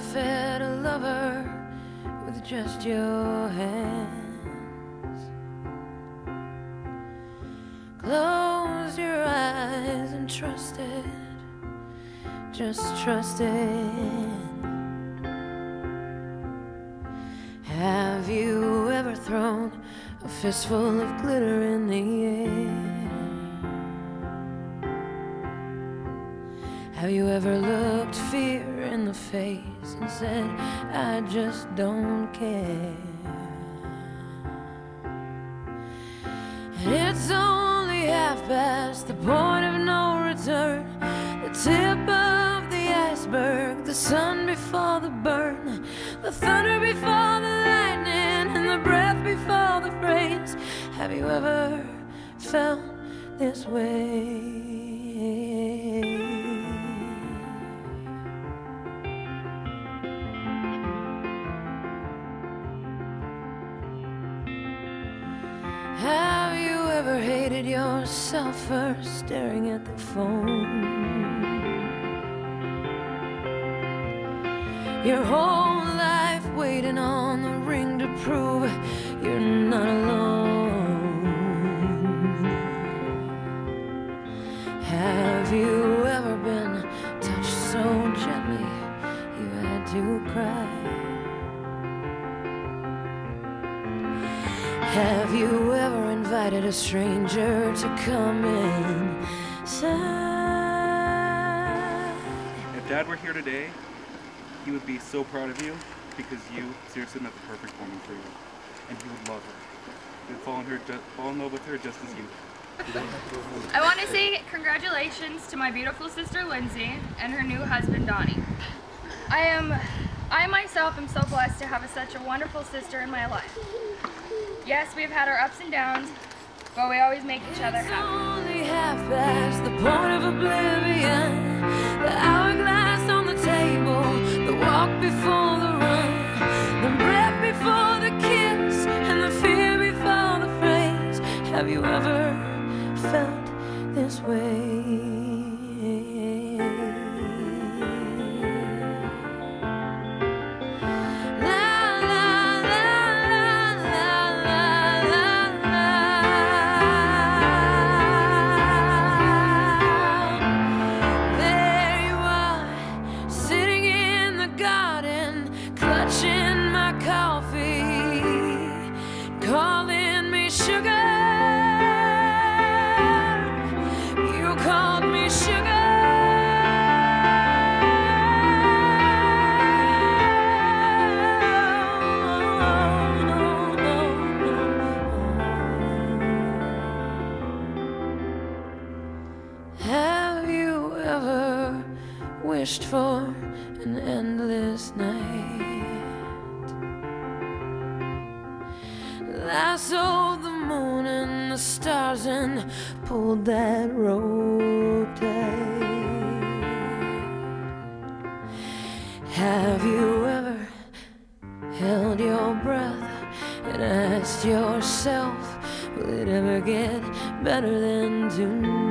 fed a lover with just your hands. Close your eyes and trust it, just trust it. Have you ever thrown a fistful of glitter in the air? Have you ever looked fear in the face and said, I just don't care? And it's only half past the point of no return, the tip of the iceberg, the sun before the burn, the thunder before the lightning, and the breath before the phrase. Have you ever felt this way? Have you ever hated yourself for staring at the phone? Your whole life waiting on the ring to prove you're not alone. Have you ever been touched so gently you had to cry? Have you ever invited a stranger to come inside? If Dad were here today, he would be so proud of you because you seriously met the perfect woman for you, and he would love her. He would fall in love with her just as you. I want to say congratulations to my beautiful sister Lindsay and her new husband Donnie. I myself am so blessed to have such a wonderful sister in my life. Yes, we've had our ups and downs, but we always make each other happy. It's only half past the point of oblivion, the hourglass on the table, the walk before the run, the breath before the kiss, and the fear before the phrase. Have you ever felt this way? Clutching my coffee, calling me sugar. You called me sugar. Have you ever wished for an endless night? Lassoed the moon and the stars and pulled that rope tight. Have you ever held your breath and asked yourself, will it ever get better than tonight?